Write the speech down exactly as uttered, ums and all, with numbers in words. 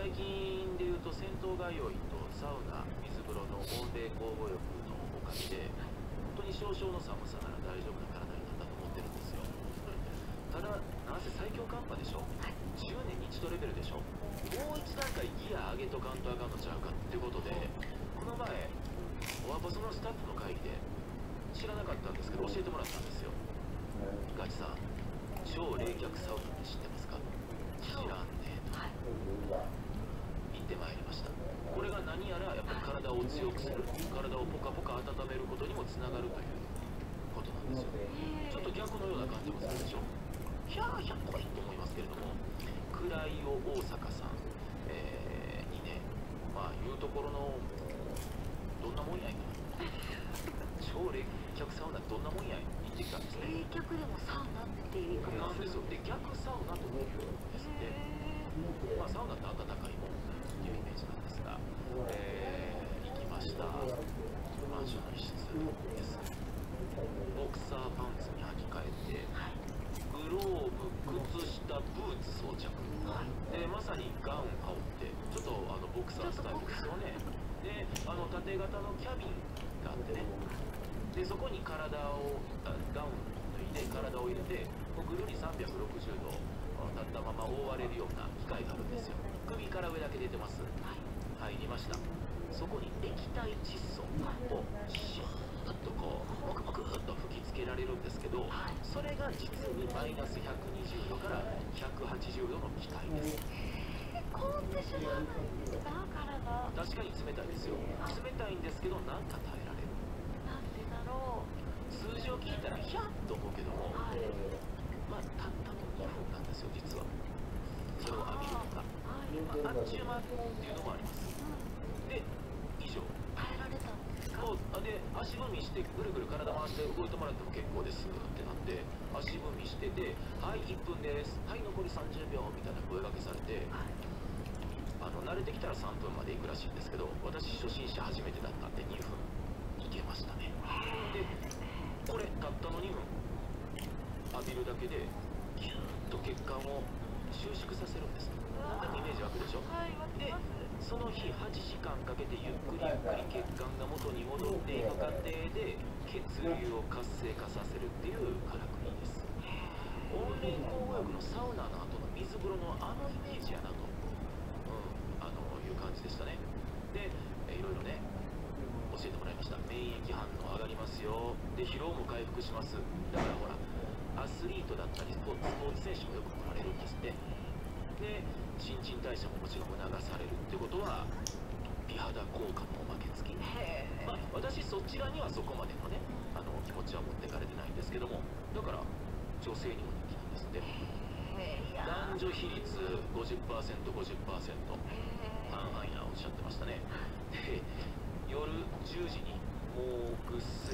最近でいうと銭湯通いとサウナ、水風呂の温冷交互浴のおかげで本当に少々の寒さなら大丈夫な体になったと思ってるんですよ。ただなんせ最強寒波でしょ、じゅうねんに一度レベルでしょ。もう一段階ギア上げとかんとあかんのちゃうかってことで、この前オアパソのスタッフの会議で知らなかったんですけど教えてもらったんですよ。ガチさん、超冷却サウナって知ってますか？知らんねえと言ってまいりました。これが何やらやっぱり体を強くする、体をポカポカ温めることにもつながるということなんですよ。ちょっと逆のような感じもするでしょ。ひゃーひゃっこいと思いますけれども、クライオ大阪さん、えー、にね、まあいうところのどんなもんやいな超冷却サウナどんなもんやい行ってきたんですね。 冷却でもサウナっていう言い方なんですよ。で逆サウナというですね。まあサウナって温かいもんっていうイメージなんですが、えー、行きました。マンションの一室です。ボクサーパンツに履き替えて、グローブ、靴下、ブーツ装着、でまさにガウン羽織って、ちょっとあのボクサースタイルですよね。であの縦型のキャビンがあってね、でそこに体をガウン脱いで体を入れてぐるりさんびゃくろくじゅうど立ったまま覆われるような機械があるんですよ。首から上だけ出てます。入りました。そこに液体窒素をシューッとこうモクモクっと吹きつけられるんですけど、それが実にマイナスひゃくにじゅうどからひゃくはちじゅうどの気体です。 凍ってしまうんですか、体。 確かに冷たいですよ。冷たいんですけどなんか耐えられる。 なんでだろう。 数字を聞いたらヒャッと思うけども、 はい、 まあたったのにふんなんですよ実は。それを浴びるのが、 はい、 まあ、あっちゅう間っていうのもあります。で以上耐えられたんですか？ そうで足踏みしてぐるぐる体回して動いてもらっても結構ですってなって、足踏みしてて、はいいっぷんです、はい残りさんじゅうびょうみたいな声掛けされて、 はい、 あの慣れてきたらさんぷんまで行くらしいんですけど、私初心者初めてだったんでにふんいけましたね。でこれたったのにふん浴びるだけでギューッと血管を収縮させるんです。なんかイメージ湧くでしょ。 はい、湧きでます。 その日はちじかんかけてゆっくりゆっくり血管が元に戻っていく過程で血流を活性化させるっていうからくりです。温冷交互浴のサウナの後の水風呂のあのイメージやなと、うん、あのいう感じでしたね。でいろいろね教えてもらいました。免疫反応上がりますよ。で疲労も回復します。だからほらアスリートだったりスポーツ、スポーツ選手もよく来られるんですって。で新陳代謝ももちろん促されるってことは美肌効果もおまけ付き。まあ私そちらにはそこまでのねあの気持ちは持ってかれてないんですけども、だから女性にも人気なんですって。男女比率 ごじゅっパーセント、ごじゅっパーセント 半々やおっしゃってましたね。で夜じゅうじにもうぐっす